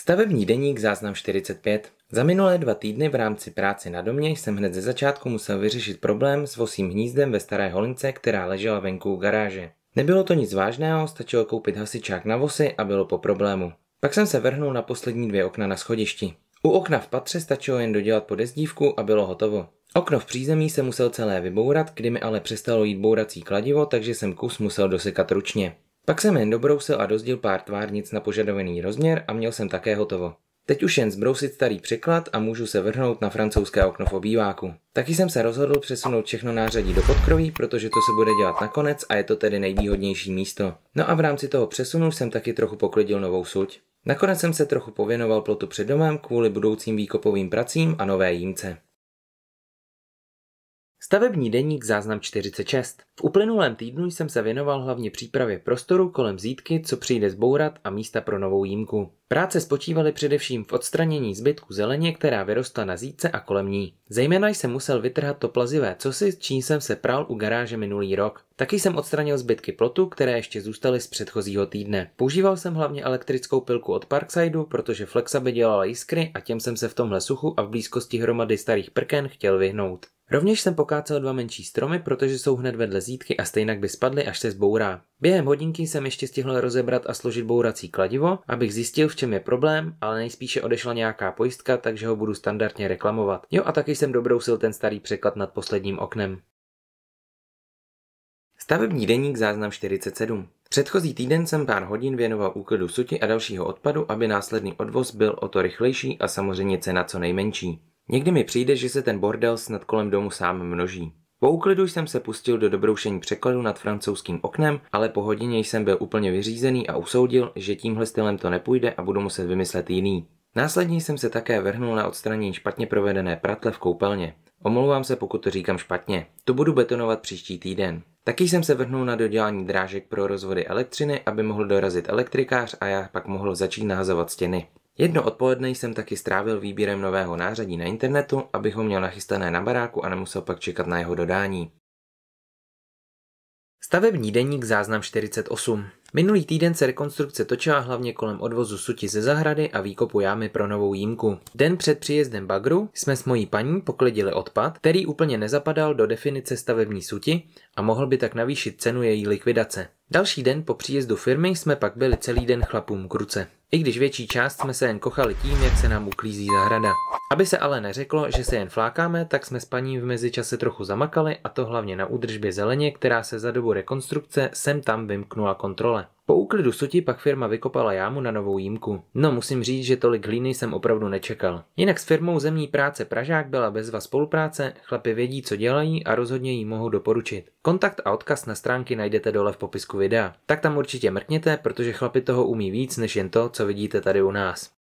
Stavební deník záznam 45. Za minulé 2 týdny v rámci práce na domě jsem hned ze začátku musel vyřešit problém s vosím hnízdem ve staré holince, která ležela venku u garáže. Nebylo to nic vážného, stačilo koupit hasičák na vosy a bylo po problému. Pak jsem se vrhnul na poslední 2 okna na schodišti. U okna v patře stačilo jen dodělat podezdívku a bylo hotovo. Okno v přízemí se musel celé vybourat, kdy mi ale přestalo jít bourací kladivo, takže jsem kus musel dosekat ručně. Pak jsem jen dobrousil a dozděl pár tvárnic na požadovaný rozměr a měl jsem také hotovo. Teď už jen zbrousit starý překlad a můžu se vrhnout na francouzské okno v obýváku. Taky jsem se rozhodl přesunout všechno nářadí do podkroví, protože to se bude dělat nakonec a je to tedy nejvýhodnější místo. No a v rámci toho přesunu jsem taky trochu poklidil novou suť. Nakonec jsem se trochu pověnoval plotu před domem kvůli budoucím výkopovým pracím a nové jímce. Stavební deník záznam 46. V uplynulém týdnu jsem se věnoval hlavně přípravě prostoru kolem zítky, co přijde zbourat, a místa pro novou jímku. Práce spočívaly především v odstranění zbytku zeleně, která vyrostla na zítce a kolem ní. Zejména jsem musel vytrhat to plazivé cosi, s čím jsem se pral u garáže minulý rok. Taky jsem odstranil zbytky plotu, které ještě zůstaly z předchozího týdne. Používal jsem hlavně elektrickou pilku od Parksideu, protože Flexa by dělala jiskry a těm jsem se v tomhle suchu a v blízkosti hromady starých prken chtěl vyhnout. Rovněž jsem pokácel 2 menší stromy, protože jsou hned vedle zítky a stejnak by spadly, až se zbourá. Během hodinky jsem ještě stihl rozebrat a složit bourací kladivo, abych zjistil, v čem je problém, ale nejspíše odešla nějaká pojistka, takže ho budu standardně reklamovat. Jo, a taky jsem dobrousil ten starý překlad nad posledním oknem. Stavební deník záznam 47. Předchozí týden jsem pár hodin věnoval úklidu suti a dalšího odpadu, aby následný odvoz byl o to rychlejší a samozřejmě cena co nejmenší. Někdy mi přijde, že se ten bordel snad kolem domu sám množí. Po úklidu jsem se pustil do dobroušení překladu nad francouzským oknem, ale po hodině jsem byl úplně vyřízený a usoudil, že tímhle stylem to nepůjde a budu muset vymyslet jiný. Následně jsem se také vrhnul na odstranění špatně provedené pratle v koupelně. Omlouvám se, pokud to říkám špatně. To budu betonovat příští týden. Taky jsem se vrhnul na dodělání drážek pro rozvody elektřiny, aby mohl dorazit elektrikář a já pak mohl začít nahazovat stěny. Jedno odpoledne jsem taky strávil výběrem nového nářadí na internetu, abych ho měl nachystané na baráku a nemusel pak čekat na jeho dodání. Stavební deník záznam 48. Minulý týden se rekonstrukce točila hlavně kolem odvozu suti ze zahrady a výkopu jámy pro novou jímku. Den před příjezdem bagru jsme s mojí paní poklidili odpad, který úplně nezapadal do definice stavební suti a mohl by tak navýšit cenu její likvidace. Další den po příjezdu firmy jsme pak byli celý den chlapům k ruce. I když větší část jsme se jen kochali tím, jak se nám uklízí zahrada. Aby se ale neřeklo, že se jen flákáme, tak jsme s paní v mezičase trochu zamakali, a to hlavně na údržbě zeleně, která se za dobu rekonstrukce sem tam vymknula kontrole. Po úklidu suti pak firma vykopala jámu na novou jímku. No, musím říct, že tolik hlíny jsem opravdu nečekal. Jinak s firmou Zemní práce Pražák byla bezva spolupráce, chlapi vědí, co dělají a rozhodně jí mohu doporučit. Kontakt a odkaz na stránky najdete dole v popisku videa. Tak tam určitě mrkněte, protože chlapi toho umí víc než jen to, co vidíte tady u nás.